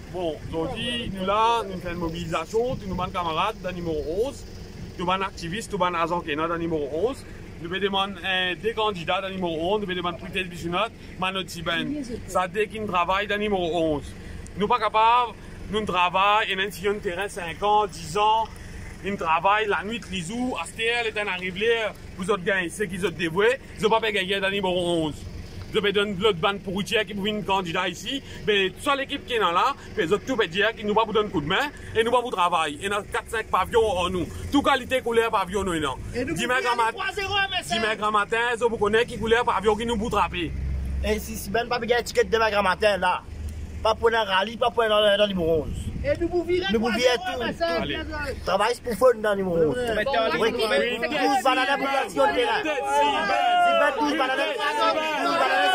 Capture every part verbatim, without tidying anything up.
Bon, aujourd'hui, nous là, nous faisons une mobilisation, tous nos camarades dans le numéro onze, tous nos activistes, tous nos agents qui sont dans le numéro onze. Nous demandons euh, des candidats dans le numéro onze, nous demandons pour être bisounote, Manot Siben. Ça dit qu'ils travaillent dans le numéro onze. Nous ne sommes pas capables, nous travaillons, et si on terrain cinq ans, dix ans, ils travaillent la nuit, les jours, à ce terre, les temps arrivés, vous autres gagnez, ceux qui sont dévoués, ils n'ont pas pu gagner dans le numéro onze. Je vais donner l'autre bande pour routière qui pour une candidat ici. Mais toute l'équipe qui est là, les autres tout veut dire qu'ils nous va vous donner un coup de main et nous va vous travailler. Et nous avons quatre cinq pavillons en nous. Toute qualité couleur pavillon nous là. Dimanche grand matin, vous connaissez qui couleur pavillon qui nous vous trapper. Et si si ben pas gagner ticket demain grand matin là. Pas pour un rallye, pas pour dans le numéro onze. Et nous vous virez Nous vous virez tout. Travail pour fun dans le numéro onze. douze bananes pour l'action de terrain. douze bananes. douze bananes.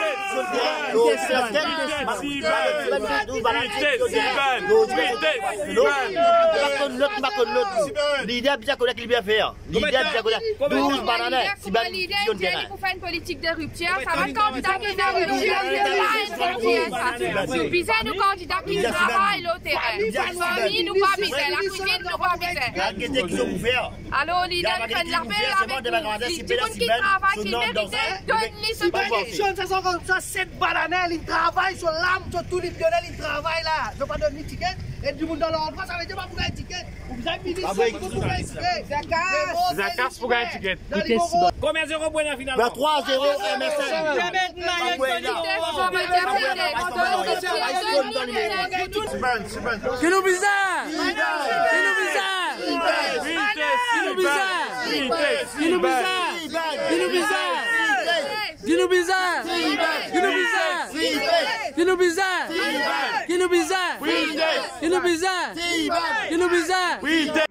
L'idée bien qu'on a qu'il bien faire. L'idée bien qu'on a douze bananes. Si ben pour faire une politique de rupture, ça va candidat qui est de rupture. Nous visons nos candidats qui travaillent au terrain. Famille, nous pas viser. La cuisine, nous pas viser. Alors, l'idée de faire de la paix avec tout le monde qui travaille, qui mérite, donne-lui ce papier. Ça sont comme ça, sept bananes, ils travaillent sur l'âme, sur tout les violets, ils travaillent là. Je ne vais pas donner ticket. Et du monde dans l'endroit, ça veut dire pas pour gagner ticket. Vous avez mis ça pour gagner ticket. Zakas pour gagner ticket. Combien de zéro pour la finale? trois zéro M S N. Que nous bizarre! Que nous bizarre! Que nous bizarre! Que nous bizarre! Que nous bizarre! Que nous bizarre! Que nous bizarre! Que nous bizarre! Que nous bizarre! Que nous bizarre! Que nous bizarre!